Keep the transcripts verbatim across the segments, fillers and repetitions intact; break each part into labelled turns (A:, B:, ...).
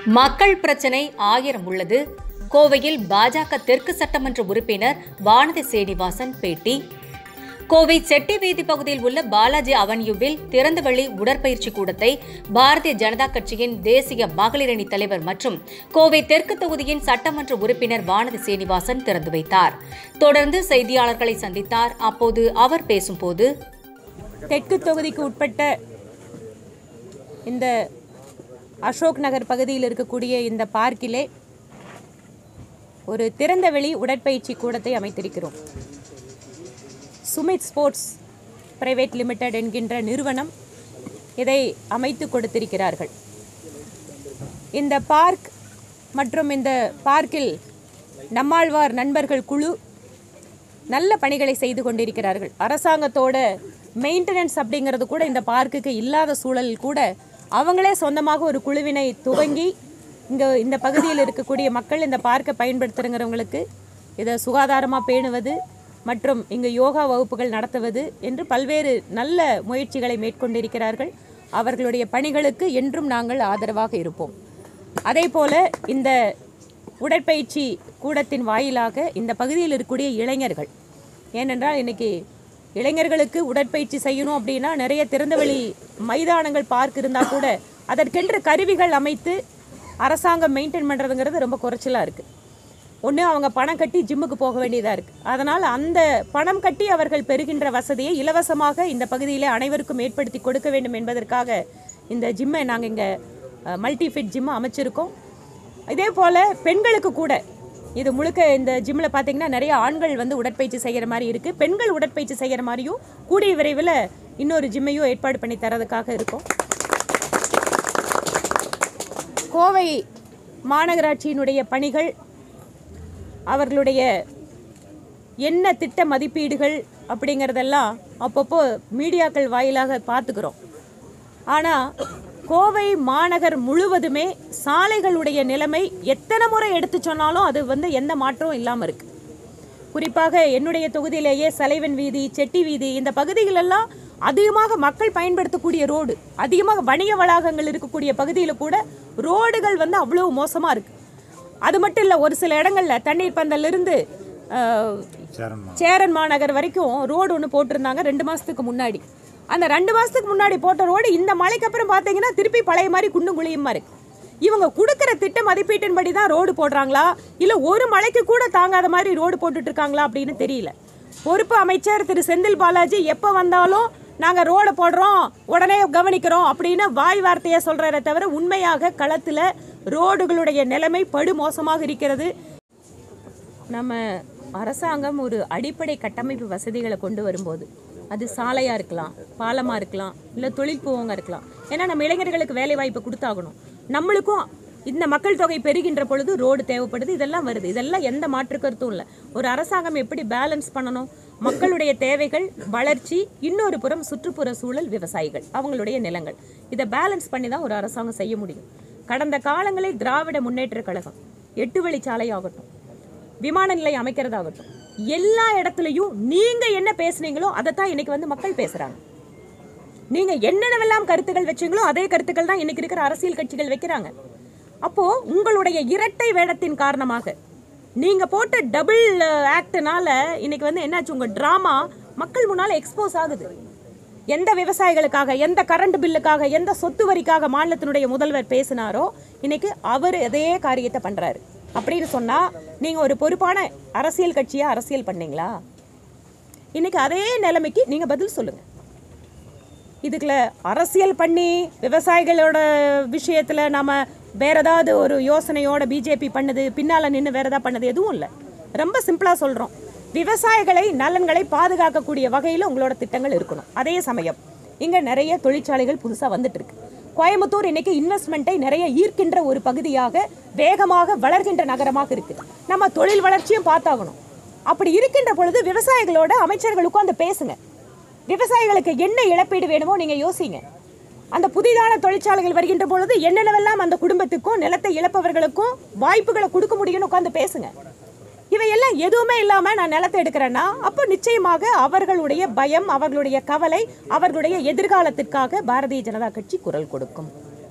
A: மக்கள் பிரச்சினை ஆயிரம் உள்ளது. கோவையில் பாஜக தெற்கு சட்டமன்ற உறுப்பினர் வானதி சீனிவாசன் பேட்டி. கோவை செட்டி வீதி பகுதியில் உள்ள பாலாஜி அவென்யூவில் திறந்தவெளி உடற்பயிற்சி கூடத்தை பாரதிய ஜனதா கட்சியின் தேசிய மகளிரணி தலைவர் மற்றும் கோவை தெற்கு தொகுதியின் சட்டமன்ற உறுப்பினர் வானதி சீனிவாசன் திறந்து வைத்தார். தொடர்ந்து செய்தியாளர்களை சந்தித்தார். அப்போது அவர் பேசும்போது,
B: தெற்கு தொகுதிக்கு உட்பட்ட இந்த அசோக் நகர் பகுதியில் இருக்கக்கூடிய இந்த பார்க்கிலே ஒரு திறந்தவெளி உடற்பயிற்சி கூடத்தை அமைத்திருக்கிறோம். சுமித் ஸ்போர்ட்ஸ் பிரைவேட் லிமிடெட் என்கின்ற நிறுவனம் இதை அமைத்து கொடுத்திருக்கிறார்கள். இந்த பார்க் மற்றும் இந்த பார்க்கில் நம்மாழ்வார் நண்பர்கள் குழு நல்ல பணிகளை செய்து கொண்டிருக்கிறார்கள். அரசாங்கத்தோட மெயின்டெனன்ஸ் அப்படிங்கிறது கூட இந்த பார்க்குக்கு இல்லாத சூழலில் கூட அவங்களே சொந்தமாக ஒரு குழுவினை துவங்கி இங்கே இந்த பகுதியில் இருக்கக்கூடிய மக்கள் இந்த பார்க்கை பயன்படுத்துகிறவங்களுக்கு இதை சுகாதாரமாக பேணுவது மற்றும் இங்கு யோகா வகுப்புகள் நடத்துவது என்று பல்வேறு நல்ல முயற்சிகளை மேற்கொண்டிருக்கிறார்கள். அவர்களுடைய பணிகளுக்கு என்றும் நாங்கள் ஆதரவாக இருப்போம். அதே போல் இந்த உடற்பயிற்சி கூடத்தின் வாயிலாக இந்த பகுதியில் இருக்கக்கூடிய இளைஞர்கள், ஏனென்றால் இன்றைக்கி இளைஞர்களுக்கு உடற்பயிற்சி செய்யணும் அப்படின்னா நிறைய திறந்தவெளி மைதானங்கள் பார்க் இருந்தால் கூட அதற்கென்று கருவிகள் அமைத்து அரசாங்கம் மெயின்டைன் பண்ணுறதுங்கிறது ரொம்ப குறைச்சலாக இருக்குது. ஒன்று அவங்க பணம் கட்டி ஜிம்முக்கு போக வேண்டியதாக இருக்குது. அதனால் அந்த பணம் கட்டி அவர்கள் பெறுகின்ற வசதியை இலவசமாக இந்த பகுதியில் அனைவருக்கும் ஏற்படுத்தி கொடுக்க வேண்டும் என்பதற்காக இந்த ஜிம்மை நாங்கள் இங்கே மல்டி ஃபிட் ஜிம்மை அமைச்சிருக்கோம். இதே போல் பெண்களுக்கு கூட இது முழுக்க இந்த ஜிம்மில் பார்த்திங்கன்னா நிறைய ஆண்கள் வந்து உடற்பயிற்சி செய்கிற மாதிரி இருக்குது. பெண்கள் உடற்பயிற்சி செய்கிற மாதிரியும் கூடிய விரைவில் இன்னொரு ஜிம்மையும் ஏற்பாடு பண்ணி தரதுக்காக இருக்கும். கோவை மாநகராட்சியினுடைய பணிகள், அவர்களுடைய என்ன திட்ட மதிப்பீடுகள் அப்படிங்கிறதெல்லாம் அப்பப்போ மீடியாக்கள் வாயிலாக பார்த்துக்கிறோம். ஆனால் கோவை மாநகர் முழுவதுமே சாலைகளுடைய நிலைமை எத்தனை முறை எடுத்து சொன்னாலும் அது வந்து எந்த மாற்றமும் இல்லாமல் இருக்குது. குறிப்பாக என்னுடைய தொகுதியிலேயே சலைவன் வீதி, செட்டி வீதி, இந்த பகுதிகளெல்லாம் அதிகமாக மக்கள் பயன்படுத்தக்கூடிய ரோடு, அதிகமாக வணிக வளாகங்கள் இருக்கக்கூடிய பகுதியில் கூட ரோடுகள் வந்து அவ்வளோ மோசமாக இருக்குது. அது மட்டும் இல்லை, ஒரு சில இடங்களில் தண்ணீர் பந்தலிருந்து சேரன் மாநகர் வரைக்கும் ரோடு ஒன்று போட்டிருந்தாங்க ரெண்டு மாதத்துக்கு முன்னாடி. அந்த ரெண்டு மாதத்துக்கு முன்னாடி போட்ட ரோடு இந்த மழைக்கு அப்புறம் பார்த்தீங்கன்னா திருப்பி பழைய மாதிரி குண்டும் குழியுமா இருக்குது. இவங்க கொடுக்குற திட்ட மதிப்பீட்டின்படி தான் ரோடு போடுறாங்களா இல்லை ஒரு மழைக்கு கூட தாங்காத மாதிரி ரோடு போட்டுட்ருக்காங்களா அப்படின்னு தெரியல. பொறுப்பு அமைச்சர் திரு செந்தில் பாலாஜி எப்போ வந்தாலும் நாங்கள் ரோடு போடுறோம், உடனே கவனிக்கிறோம் அப்படின்னு வாய் வார்த்தையை சொல்கிறத தவிர உண்மையாக களத்தில் ரோடுகளுடைய நிலைமை படு மோசமாக இருக்கிறது. நம்ம அரசாங்கம் ஒரு அடிப்படை கட்டமைப்பு வசதிகளை கொண்டு வரும்போது அது சாலையாக இருக்கலாம், பாலமாக இருக்கலாம், இல்லை தொழில் பூங்கா இருக்கலாம். ஏன்னா நம்ம இளைஞர்களுக்கு வேலை வாய்ப்பு கொடுத்தாகணும். நம்மளுக்கும் இந்த மக்கள் தொகை பெருகின்ற பொழுது ரோடு தேவைப்படுது. இதெல்லாம் வருது. இதெல்லாம் எந்த மாற்று கருத்தும் இல்லை. ஒரு அரசாங்கம் எப்படி பேலன்ஸ் பண்ணணும்? மக்களுடைய தேவைகள், வளர்ச்சி, இன்னொரு புறம் சுற்றுப்புற சூழல், விவசாயிகள், அவங்களுடைய நிலங்கள், இதை பேலன்ஸ் பண்ணி தான் ஒரு அரசாங்கம் செய்ய முடியும். கடந்த காலங்களில் திராவிட முன்னேற்ற கழகம் எட்டு வழிச்சாலை ஆகட்டும், விமான நிலையம் அமைக்கிறதாகட்டும், எல்லா இடத்துலையும் நீங்க என்ன பேசுனீங்களோ அதைத்தான் இன்னைக்கு வந்து மக்கள் பேசுறாங்க. நீங்க என்னென்னவெல்லாம் கருத்துக்கள் வச்சீங்களோ அதே கருத்துக்கள் தான் இன்னைக்கு இருக்கிற அரசியல் கட்சிகள் வைக்கிறாங்க. அப்போ உங்களுடைய இரட்டை வேடத்தின் காரணமாக நீங்க போட்ட டபுள் ஆக்ட்னால இன்னைக்கு வந்து என்னாச்சு, உங்க டிராமா மக்கள் முன்னால எக்ஸ்போஸ் ஆகுது. எந்த விவசாயிகளுக்காக, எந்த கரண்ட் பில்லுக்காக, எந்த சொத்து வரிக்காக மாநிலத்தினுடைய முதல்வர் பேசினாரோ இன்னைக்கு அவர் அதே காரியத்தை பண்றாரு. அப்படின்னு சொன்னா நீங்க ஒரு பொறுப்பான அரசியல் கட்சியா அரசியல் பண்ணீங்களா? இன்னைக்கு அதே நிலைமைக்கு நீங்க பதில் சொல்லுங்க. இதுக்குள்ள அரசியல் பண்ணி விவசாயிகளோட விஷயத்துல நாம வேற ஏதாவது ஒரு யோசனையோட பிஜேபி பண்ணுது, பின்னால நின்று வேற ஏதாவது பண்ணது எதுவும் இல்லை. ரொம்ப சிம்பிளா சொல்றோம், விவசாயிகளை நலன்களை பாதுகாக்கக்கூடிய வகையில் உங்களோட திட்டங்கள் இருக்கணும். அதே சமயம் இங்க நிறைய தொழிற்சாலைகள் புதுசா வந்துட்டு இருக்கு. கோயம்புத்தூர் இன்னைக்கு இன்வெஸ்ட்மெண்ட்டை நிறைய ஈர்க்கின்ற ஒரு பகுதியாக, வேகமாக வளர்கின்ற நகரமாக இருக்கு. நம்ம தொழில் வளர்ச்சியும் பார்த்தாகணும். அப்படி இருக்கின்ற பொழுது விவசாயிகளோட அமைச்சர்கள் உட்கார்ந்து பேசுங்க. விவசாயிகளுக்கு என்ன இழப்பீடு வேணுமோ நீங்க யோசிங்க. அந்த புதிதான தொழிற்சாலைகள் வருகின்ற பொழுது என்னென்னவெல்லாம் அந்த குடும்பத்துக்கும் நிலத்தை இழப்பவர்களுக்கும் வாய்ப்புகளை கொடுக்க முடியும்னு உட்கார்ந்து பேசுங்க. இவையெல்லாம் எதுவுமே இல்லாமல் நான் நிலத்தை எடுக்கிறேன்னா அப்போ நிச்சயமாக அவர்களுடைய பயம், அவர்களுடைய கவலை, அவர்களுடைய எதிர்காலத்திற்காக பாரதிய ஜனதா கட்சி குரல் கொடுக்கும்.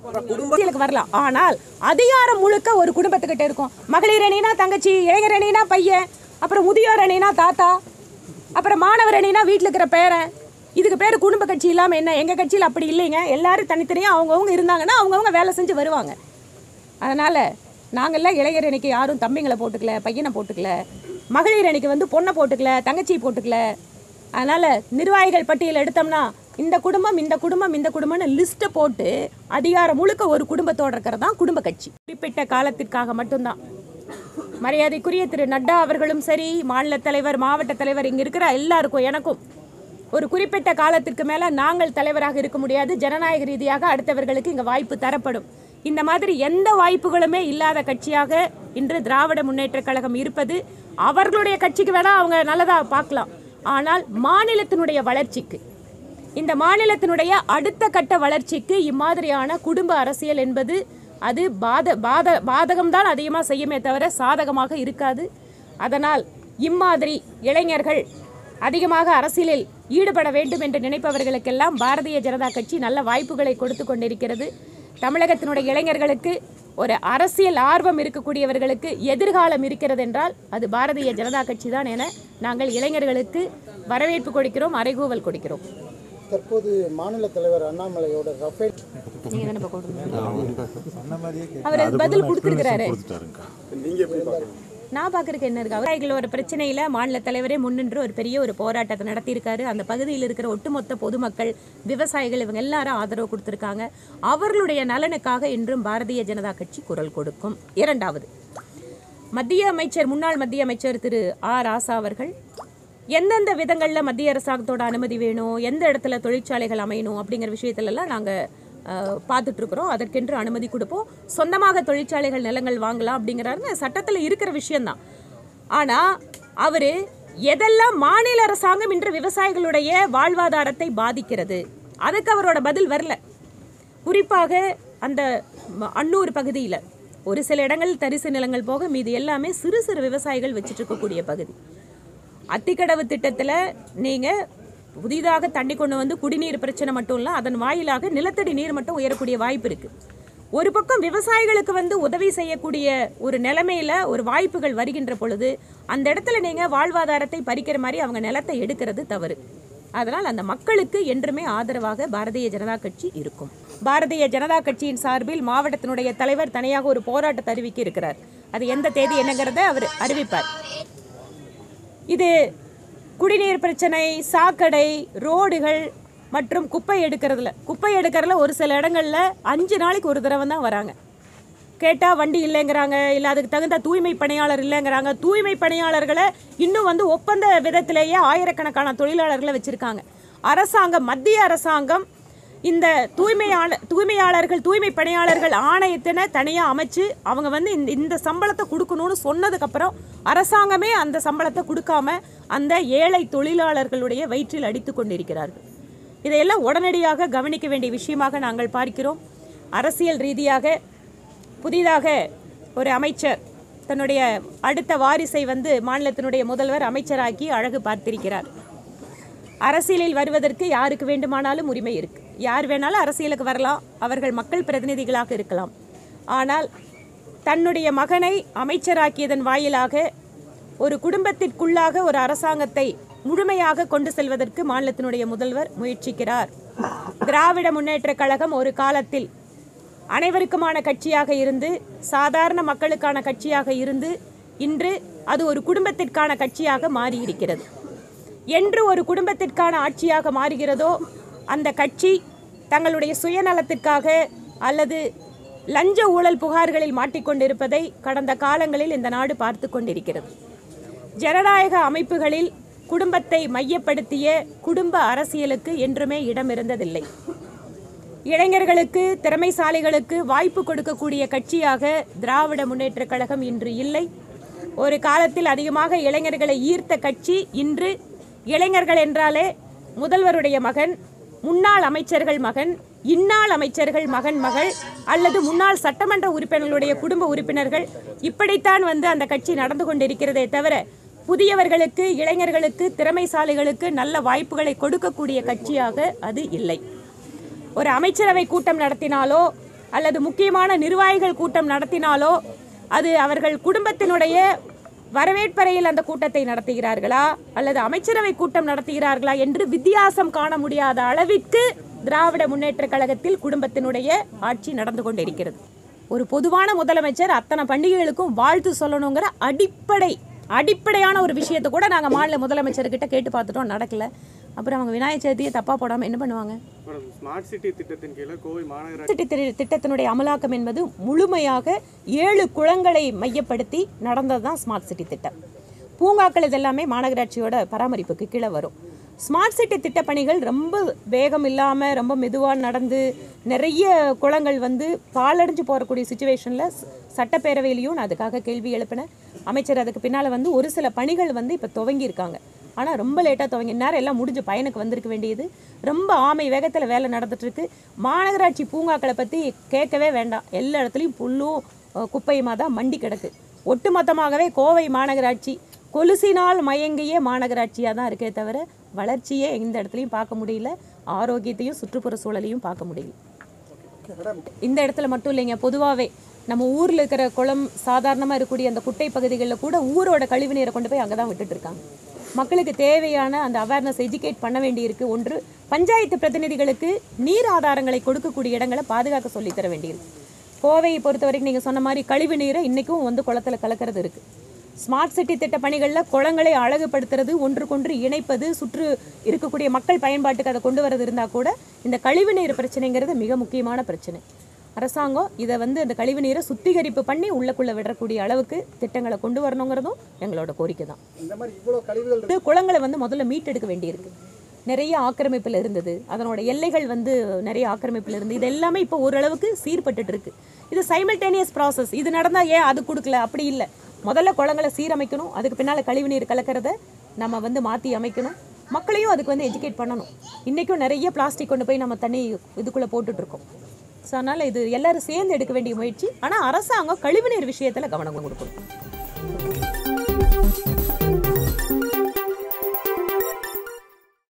B: குடும்பத்துக்கு வரலாம். ஆனால் அதிகாரம் முழுக்க ஒரு குடும்பத்துக்கிட்ட இருக்கும். மகளிர் அணினா தங்கச்சி, இளைஞர் அணினா பையன், அப்புறம் முதியோர் அணினா தாத்தா, அப்புறம் மாணவர் அணினா வீட்டில் இருக்கிற பேரன். இதுக்கு பேர் குடும்ப கட்சி இல்லாமல் என்ன? எங்கள் கட்சியில் அப்படி இல்லைங்க. எல்லாரும் தனித்தனியாக அவங்கவுங்க இருந்தாங்கன்னா அவங்கவுங்க வேலை செஞ்சு வருவாங்க. அதனால் நாங்கள்லாம் இளைஞர் அணிக்கு யாரும் தம்பிங்களை போட்டுக்கல, பையனை போட்டுக்கல, மகளிர் அணிக்கு வந்து பொண்ணை போட்டுக்கல, தங்கச்சி போட்டுக்கல. அதனால் நிர்வாகிகள் பட்டியல் எடுத்தோம்னா இந்த குடும்பம் இந்த குடும்பம் இந்த குடும்பம்னு லிஸ்ட்டை போட்டு அதிகாரம் முழுக்க ஒரு குடும்பத்தோடு இருக்கிறது தான் குடும்ப கட்சி. குறிப்பிட்ட காலத்திற்காக மட்டும்தான். மரியாதைக்குரிய திரு நட்டா அவர்களும் சரி, மாநில தலைவர், மாவட்ட தலைவர், இங்கே இருக்கிற எல்லாருக்கும் எனக்கும் ஒரு குறிப்பிட்ட காலத்திற்கு மேலே நாங்கள் தலைவராக இருக்க முடியாது. ஜனநாயக ரீதியாக அடுத்தவர்களுக்கு இங்கே வாய்ப்பு தரப்படும். இந்த மாதிரி எந்த வாய்ப்புகளுமே இல்லாத கட்சியாக இன்று திராவிட முன்னேற்றக் கழகம் இருப்பது. அவர்களுடைய கட்சிக்கு வேணால் அவங்க நல்லதாக பார்க்கலாம். ஆனால் மாநிலத்தினுடைய வளர்ச்சிக்கு, இந்த மாநிலத்தினுடைய அடுத்த கட்ட வளர்ச்சிக்கு இம்மாதிரியான குடும்ப அரசியல் என்பது அது பாத பாத பாதகம்தான் அதிகமாக செய்யுமே தவிர சாதகமாக இருக்காது. அதனால் இம்மாதிரி இளைஞர்கள் அதிகமாக அரசியலில் ஈடுபட வேண்டும் என்று நினைப்பவர்களுக்கெல்லாம் பாரதிய ஜனதா கட்சி நல்ல வாய்ப்புகளை கொடுத்து கொண்டிருக்கிறது. தமிழகத்தினுடைய இளைஞர்களுக்கு, ஒரு அரசியல் ஆர்வம் இருக்கக்கூடியவர்களுக்கு எதிர்காலம் இருக்கிறது என்றால் அது பாரதிய ஜனதா கட்சி தான் என நாங்கள் இளைஞர்களுக்கு வரவேற்பு கொடுக்கிறோம், அறைகூவல் கொடுக்கிறோம்.
C: தற்போது மாநில தலைவர் அண்ணாமலையோட ரஃபேல்
B: அவர் பதில் கொடுத்திருக்கிறாரு. நான் பார்க்கறதுக்கு என்ன இருக்கு? அவர்கள் ஒரு பிரச்சனையில மாநில தலைவரே முன்னின்று ஒரு பெரிய ஒரு போராட்டத்தை நடத்தியிருக்காரு. அந்த பகுதியில் இருக்கிற ஒட்டுமொத்த பொதுமக்கள், விவசாயிகள், இவங்க எல்லாரும் ஆதரவு கொடுத்திருக்காங்க. அவர்களுடைய நலனுக்காக இன்றும் பாரதிய ஜனதா கட்சி குரல் கொடுக்கும். இரண்டாவது, மத்திய அமைச்சர், முன்னாள் மத்திய அமைச்சர் திரு ஆ ராசா அவர்கள் எந்தெந்த விதங்களில் மத்திய அரசாங்கத்தோட அனுமதி வேணும், எந்த இடத்துல தொழிற்சாலைகள் அமையணும் அப்படிங்கிற விஷயத்துலலாம் நாங்கள் பார்த்துட்ருக்குறோம். அதற்கென்று அனுமதி கொடுப்போம். சொந்தமாக தொழிற்சாலைகள் நிலங்கள் வாங்கலாம் அப்படிங்கிறாரு, சட்டத்தில் இருக்கிற விஷயந்தான். ஆனால் அவர் எதெல்லாம் மாநில அரசாங்கம் இன்று விவசாயிகளுடைய வாழ்வாதாரத்தை பாதிக்கிறது, அதுக்கு அவரோட பதில் வரல. குறிப்பாக அந்த அன்னூர் பகுதியில் ஒரு சில இடங்கள் தரிசு நிலங்கள் போக மீது எல்லாமே சிறு சிறு விவசாயிகள் வச்சுட்டு இருக்கக்கூடிய பகுதி. அத்திக்கடவு திட்டத்தில் நீங்கள் புதிதாக தண்ணி கொண்டு வந்து குடிநீர் பிரச்சனை மட்டும் இல்லை, அதன் வாயிலாக நிலத்தடி நீர் மட்டும் உயரக்கூடிய வாய்ப்பு இருக்குது. ஒரு பக்கம் விவசாயிகளுக்கு வந்து உதவி செய்யக்கூடிய ஒரு நிலைமையில் ஒரு வாய்ப்புகள் வருகின்ற பொழுது அந்த இடத்துல நீங்கள் வாழ்வாதாரத்தை பறிக்கிற மாதிரி அவங்க நிலத்தை எடுக்கிறது தவறு. அதனால் அந்த மக்களுக்கு என்றுமே ஆதரவாக பாரதிய ஜனதா கட்சி இருக்கும். பாரதிய ஜனதா கட்சியின் சார்பில் மாவட்டத்தினுடைய தலைவர் தனியாக ஒரு போராட்டத்தை அறிவிக்க இருக்கிறார். அது எந்த தேதி என்னங்கிறத அவர் அறிவிப்பார். இது குடிநீர் பிரச்சனை, சாக்கடை, ரோடுகள் மற்றும் குப்பை எடுக்கிறதுல குப்பை எடுக்கிறதுல ஒரு சில இடங்களில் அஞ்சு நாளைக்கு ஒரு தடவை தான் வராங்க. கேட்டால் வண்டி இல்லைங்கிறாங்க, இல்லை அதுக்கு தகுந்த தூய்மை பணியாளர் இல்லைங்கிறாங்க. தூய்மை பணியாளர்களை இன்னும் வந்து ஒப்பந்த விதத்திலேயே ஆயிரக்கணக்கான தொழிலாளர்களை வச்சுருக்காங்க. அரசாங்கம், மத்திய அரசாங்கம் இந்த தூய்மையாளர் தூய்மையாளர்கள் தூய்மை பணியாளர்கள் ஆணையத்தினை தனியாக அமைச்சு அவங்க வந்து இந்த இந்த சம்பளத்தை கொடுக்கணும்னு சொன்னதுக்கப்புறம் அரசாங்கமே அந்த சம்பளத்தை கொடுக்காம அந்த ஏழை தொழிலாளர்களுடைய வயிற்றில் அடித்து கொண்டிருக்கிறார்கள். இதையெல்லாம் உடனடியாக கவனிக்க வேண்டிய விஷயமாக நாங்கள் பார்க்கிறோம். அரசியல் ரீதியாக புதிதாக ஒரு அமைச்சர் தன்னுடைய அடுத்த வாரிசை வந்து மாநிலத்தினுடைய முதல்வர் அமைச்சராக்கி அழகு பார்த்திருக்கிறார். அரசியலில் வருவதற்கு யாருக்கு வேண்டுமானாலும் உரிமை இருக்குது. யார் வேணாலும் அரசியலுக்கு வரலாம், அவர்கள் மக்கள் பிரதிநிதிகளாக இருக்கலாம். ஆனால் தன்னுடைய மகனை அமைச்சராக்கியதன் வாயிலாக ஒரு குடும்பத்திற்குள்ளாக ஒரு அரசாங்கத்தை முழுமையாக கொண்டு செல்வதற்கு மாநிலத்தினுடைய முதல்வர் முயற்சிக்கிறார். திராவிட முன்னேற்றக் கழகம் ஒரு காலத்தில் அனைவருக்குமான கட்சியாக இருந்து, சாதாரண மக்களுக்கான கட்சியாக இருந்து, இன்று அது ஒரு குடும்பத்திற்கான கட்சியாக மாறியிருக்கிறது. என்று ஒரு குடும்பத்திற்கான ஆட்சியாக மாறுகிறதோ அந்த கட்சி தங்களுடைய சுயநலத்திற்காக அல்லது லஞ்ச ஊழல் புகார்களில் மாட்டிக்கொண்டிருப்பதை கடந்த காலங்களில் இந்த நாடு பார்த்து கொண்டிருக்கிறது. ஜனநாயக அமைப்புகளில் குடும்பத்தை மையப்படுத்திய குடும்ப அரசியலுக்கு என்றுமே இடம் இருந்ததில்லை. இளைஞர்களுக்கு, திறமைசாலிகளுக்கு வாய்ப்பு கொடுக்கக்கூடிய கட்சியாக திராவிட முன்னேற்றக் கழகம் இன்று இல்லை. ஒரு காலத்தில் அதிகமாக இளைஞர்களை ஈர்த்த கட்சி இன்று இளைஞர்கள் என்றாலே முதல்வருடைய மகன், முன்னாள் அமைச்சர்கள் மகன், இந்நாள் அமைச்சர்கள் மகன் மகள் அல்லது முன்னாள் சட்டமன்ற உறுப்பினர்களுடைய குடும்ப உறுப்பினர்கள், இப்படித்தான் வந்து அந்த கட்சி நடந்து கொண்டிருக்கிறதே தவிர புதியவர்களுக்கு, இளைஞர்களுக்கு, திறமைசாலிகளுக்கு நல்ல வாய்ப்புகளை கொடுக்கக்கூடிய கட்சியாக அது இல்லை. ஒரு அமைச்சரவை கூட்டம் நடத்தினாலோ அல்லது முக்கியமான நிர்வாகிகள் கூட்டம் நடத்தினாலோ அது அவர்கள் குடும்பத்தினுடைய வரவேற்பறையில் அந்த கூட்டத்தை நடத்துகிறார்களா அல்லது அமைச்சரவை கூட்டம் நடத்துகிறார்களா என்று வித்தியாசம் காண முடியாத அளவிற்கு திராவிட முன்னேற்ற கழகத்தில் குடும்பத்தினுடைய ஆட்சி நடந்து கொண்டிருக்கிறது. ஒரு பொதுவான முதலமைச்சர் அத்தனை பண்டிகைகளுக்கும் வாழ்த்து சொல்லணுங்கிற அடிப்படை அடிப்படையான ஒரு விஷயத்தை கூட நாங்கள் மாநில முதலமைச்சர்கிட்ட கேட்டு பார்த்துட்டோம், நடக்கல. அப்புறம் அவங்க விநாயகர் சதுர்த்தியை தப்பா போடாமல் என்ன பண்ணுவாங்க?
D: ஸ்மார்ட் சிட்டி திட்டத்தின் கீழே கோவை மாநகர
B: சிட்டி திட்டத்தினுடைய அமலாக்கம் என்பது முழுமையாக ஏழு குளங்களை மையப்படுத்தி நடந்தது தான் ஸ்மார்ட் சிட்டி திட்டம். பூங்காக்கள் இதெல்லாமே மாநகராட்சியோட பராமரிப்புக்கு கீழே வரும். ஸ்மார்ட் சிட்டி திட்டப்பணிகள் ரொம்ப வேகம் இல்லாமல் ரொம்ப மெதுவாக நடந்து நிறைய குளங்கள் வந்து பாலடைஞ்சு போகக்கூடிய சுச்சுவேஷனில் சட்டப்பேரவையிலையும் நான் அதுக்காக கேள்வி எழுப்பினேன். அமைச்சர் அதுக்கு பின்னால் வந்து ஒரு சில பணிகள் வந்து இப்போ துவங்கியிருக்காங்க. ஆனால் ரொம்ப லேட்டாக துவங்கி நேரம் எல்லாம் முடிஞ்சு பயனுக்கு வந்திருக்க வேண்டியது. ரொம்ப ஆமை வேகத்தில் வேலை நடந்துட்டுருக்கு. மாநகராட்சி பூங்காக்களை பற்றி கேட்கவே வேண்டாம். எல்லா இடத்துலையும் புல்லும் குப்பையுமாக தான் மண்டி கிடக்கு. ஒட்டுமொத்தமாகவே கோவை மாநகராட்சி கொலுசினால் மயங்கிய மாநகராட்சியாக தான் இருக்கே தவிர வளர்ச்சியே எந்த இடத்துலையும் பார்க்க முடியல, ஆரோக்கியத்தையும் சுற்றுப்புற சூழலையும் பார்க்க முடியல. இந்த இடத்துல மட்டும் இல்லைங்க, பொதுவாகவே நம்ம ஊரில் இருக்கிற குளம் சாதாரணமாக இருக்கக்கூடிய அந்த குட்டை பகுதிகளில் கூட ஊரோட கழிவு நீரை கொண்டு போய் அங்கே தான் விட்டுட்டு இருக்காங்க. மக்களுக்கு தேவையான அந்த அவேர்னஸ் எஜுகேட் பண்ண வேண்டியிருக்கு. ஒன்று, பஞ்சாயத்து பிரதிநிதிகளுக்கு நீர் ஆதாரங்களை கொடுக்கக்கூடிய இடங்களை பாதுகாக்க சொல்லித்தர வேண்டியிருக்கு. கோவையை பொறுத்த வரைக்கும் நீங்கள் சொன்ன மாதிரி கழிவு நீரை இன்றைக்கும் வந்து குளத்தில் கலக்கிறது இருக்குது. ஸ்மார்ட் சிட்டி திட்ட பணிகளில் குளங்களை அழகுபடுத்துறது, ஒன்றுக்கொன்று இணைப்பது, சுற்று இருக்கக்கூடிய மக்கள் பயன்பாட்டுக்கு அதை கொண்டு வரது இருந்தால் கூட இந்த கழிவு நீர் பிரச்சனைங்கிறது மிக முக்கியமான பிரச்சனை. அரசாங்கம் இதை வந்து அந்த கழிவு நீரை சுத்திகரிப்பு பண்ணி உள்ளக்குள்ளே விடக்கூடிய அளவுக்கு திட்டங்களை கொண்டு வரணுங்கிறதும் எங்களோட கோரிக்கை தான்.
C: இந்த மாதிரி இவ்வளோ கழிவுகள்
B: குளங்களை வந்து முதல்ல மீட்டெடுக்க வேண்டியிருக்கு. நிறைய ஆக்கிரமிப்பில் இருந்தது, அதனோட எல்லைகள் வந்து நிறைய ஆக்கிரமிப்பில் இருந்து இது எல்லாமே இப்போ ஓரளவுக்கு சீர்பட்டு இருக்கு. இது சைமல்டேனியஸ் ப்ராசஸ். இது நடந்தால் ஏன் அது கொடுக்கல அப்படி இல்லை. முதல்ல குளங்களை சீரமைக்கணும், அதுக்கு பின்னால் கழிவு நீர் கலக்கிறத நம்ம வந்து மாற்றி அமைக்கணும், மக்களையும் அதுக்கு வந்து எஜுகேட் பண்ணணும். இன்றைக்கும் நிறைய பிளாஸ்டிக் கொண்டு போய் நம்ம தண்ணி இதுக்குள்ளே போட்டுட்ருக்கோம். ஸோ அதனால் இது எல்லோரும் சேர்ந்து எடுக்க வேண்டிய முயற்சி. ஆனால் அரசாங்கம் கழிவுநீர் விஷயத்தில் கவனம் கொடுக்கணும்.